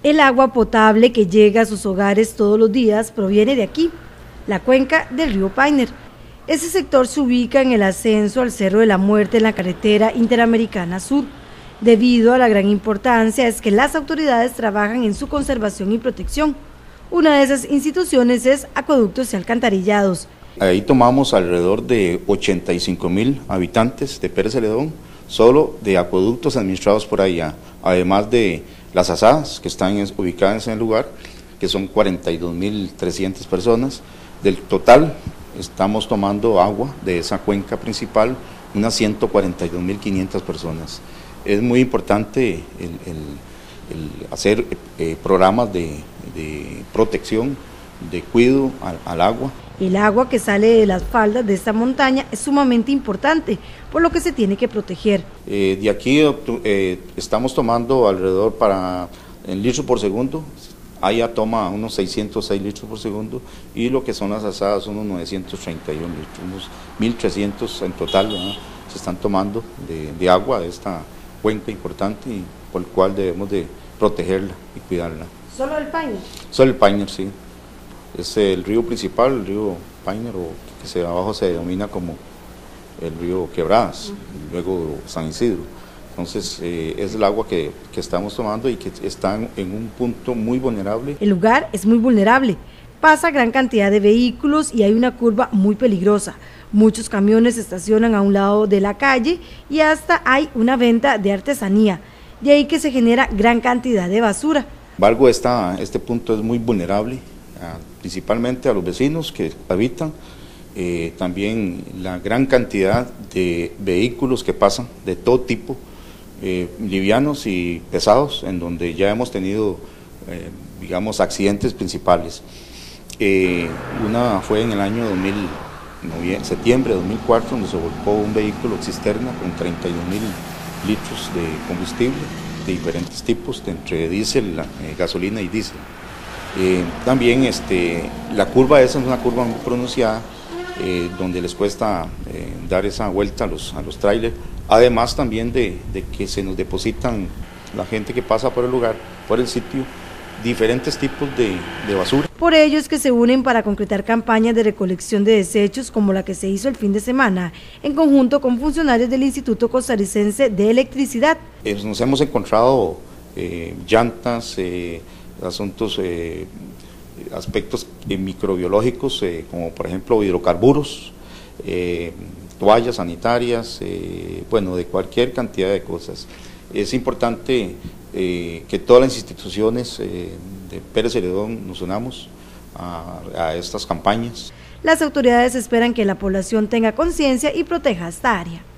El agua potable que llega a sus hogares todos los días proviene de aquí, la cuenca del río Painер. Ese sector se ubica en el ascenso al Cerro de la Muerte en la carretera Interamericana Sur. Debido a la gran importancia es que las autoridades trabajan en su conservación y protección. Una de esas instituciones es Acueductos y Alcantarillados. Ahí tomamos alrededor de 85,000 habitantes de Pérez Celedón, solo de acueductos administrados por allá, además de las asadas que están ubicadas en el lugar, que son 42,300 personas. Del total, estamos tomando agua de esa cuenca principal, unas 142,500 personas. Es muy importante el hacer programas de protección, de cuidado al agua. El agua que sale de las faldas de esta montaña es sumamente importante, por lo que se tiene que proteger. De aquí estamos tomando alrededor en litros por segundo, allá toma unos 606 litros por segundo, y lo que son las asadas son unos 931 litros, unos 1.300 en total, ¿verdad? Se están tomando de agua de esta cuenca importante y por el cual debemos de protegerla y cuidarla. ¿Solo el Painer? Solo el Painer, sí. Es el río principal, el río Painer, o que abajo se denomina como el río Quebradas, luego San Isidro. Entonces es el agua que estamos tomando y que está en un punto muy vulnerable. El lugar es muy vulnerable, pasa gran cantidad de vehículos y hay una curva muy peligrosa. Muchos camiones se estacionan a un lado de la calle y hasta hay una venta de artesanía, de ahí que se genera gran cantidad de basura. Sin embargo, este punto es muy vulnerable, principalmente a los vecinos que habitan, también la gran cantidad de vehículos que pasan de todo tipo, livianos y pesados, en donde ya hemos tenido, digamos, accidentes principales. Una fue en el año septiembre de 2004, donde se volcó un vehículo cisterna con 31,000 litros de combustible de diferentes tipos, entre diésel, gasolina y diésel. También la curva esa es una curva muy pronunciada, donde les cuesta dar esa vuelta a los trailers, además también de que se nos depositan la gente que pasa por el lugar, por el sitio, diferentes tipos de basura. Por ello es que se unen para concretar campañas de recolección de desechos como la que se hizo el fin de semana, en conjunto con funcionarios del Instituto Costarricense de Electricidad. Nos hemos encontrado llantas, aspectos microbiológicos, como por ejemplo hidrocarburos, toallas sanitarias, bueno, de cualquier cantidad de cosas. Es importante que todas las instituciones de Pérez Celedón nos unamos a estas campañas. Las autoridades esperan que la población tenga conciencia y proteja esta área.